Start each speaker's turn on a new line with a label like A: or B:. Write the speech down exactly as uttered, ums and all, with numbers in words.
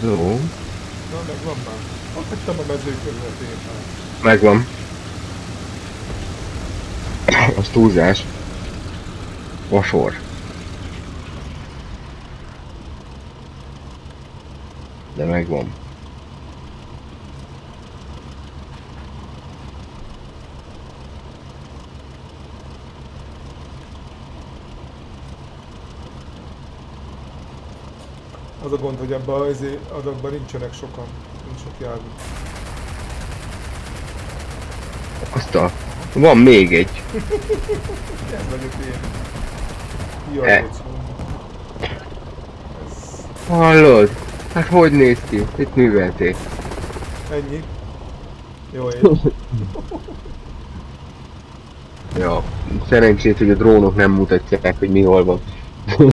A: Jó.
B: Na, megvan már. Ott hagytam a mező körületén.
A: Megvan. Az túlzás. Vasor. De megvan.
B: Az a gond, hogy ebben az adagban nincsenek sokan. Nincs sok jármű.
A: Azt a... Van még egy.
B: Ez vagyok én.
A: E.
B: Jaj, bocs. Ez
A: Hallod? Hát hogy néz ki? Itt művelték.
B: ennyi. Jó ég.
A: Ja, szerencsét, hogy a drónok nem mutatják, hogy mi hol van.